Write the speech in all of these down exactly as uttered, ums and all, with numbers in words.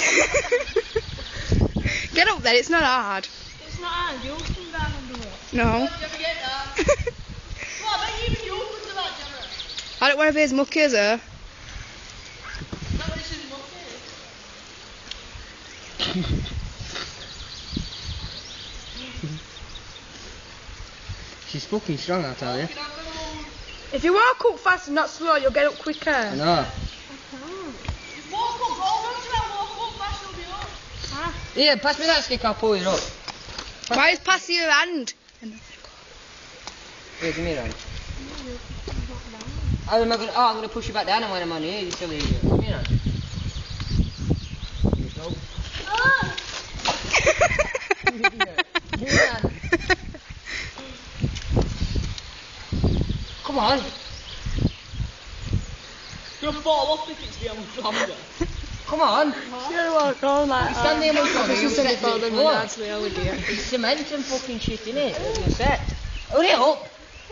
Get up there, it's not hard. It's not hard, you'll come down and do it. No. Don't you ever get that? Well, I bet even you could do that, Gemma. I don't want to be as mucky as her. Not when it's in mucky. She's fucking strong, I tell you. If you walk up fast and not slow, you'll get up quicker. I know. Walk up, hold on to that, walk up, fast, you'll be up. Ah, Here, pass me that stick, I'll pull it up. Why is pass your hand? Here, give me a hand. Oh, am I gonna, oh, I'm going to push you back down and when I'm on here, you silly idiot. Give me a hand. Here you go. Ah! You idiot. Give me a hand. Come on. You'll fall off if it's the old longer. Come on. You're walk on like You stand there, my son. This You is set it for it them, for. my dad's the old dear. It's cement and fucking shit, innit? You're set. Hurry up.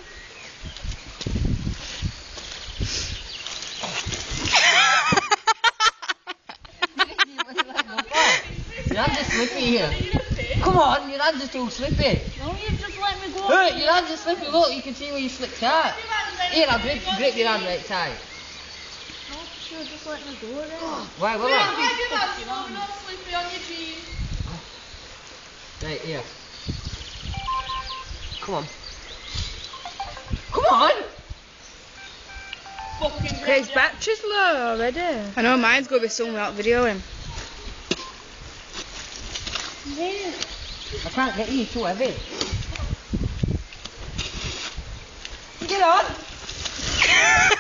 Your hands are slippy here. Come on, your hands are too slippy. no, you just let me go. Hey, your hands are slippy. Look, you can see where you slipped out. Here, I'll grip, grip your hand right tight. No, you just let me go then. Why, will Why I? do that so we're not sleepy on your jeans? Right, here. Come on. Come on! Fucking His battery's low already. I know mine's going to be soon without videoing. Yeah. I can't get you, too heavy. Get on!